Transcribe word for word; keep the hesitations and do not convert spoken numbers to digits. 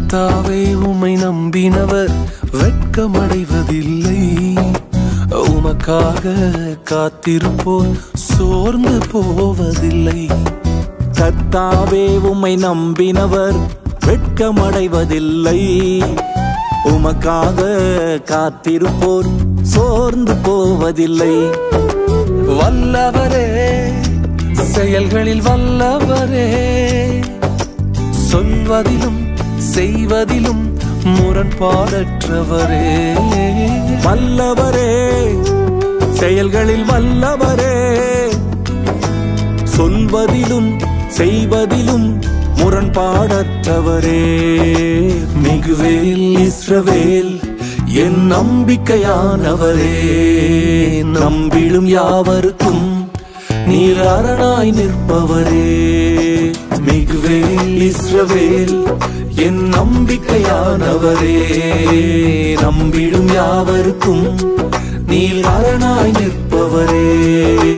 கர்த்தாவே உம்மை நம்பினவர் வெட்கமடைவதில்லை. உமக்காக காத்திருப்போர் சோர்ந்து போவதில்லை. கர்த்தாவே உம்மை நம்பினவர் வெட்கமடைவதில்லை. உமக்காக காத்திருப்போர் சோர்ந்து போவதில்லை. வல்லவரே, செயல்களில் வல்லவரே, சொல்வதிலும் செய்வதிலும் முரண்பாடற்றவரே. வல்லவரே, செயல்களில் வல்லவரே, சொல்வதிலும் செய்வதிலும் முரண்பாடற்றவரே. மிகுவேல் இஸ்ரவேல் என் நம்பிக்கையானவரே, நம்பிடும் யாவருக்கும் நீர் அரணாய் நிற்பவரே. மிகுவேல் இஸ்ரவேல் என் நம்பிக்கையானவரே, நம்பிடும் யாவருக்கும் நீர் அரணாய் நிற்பவரே.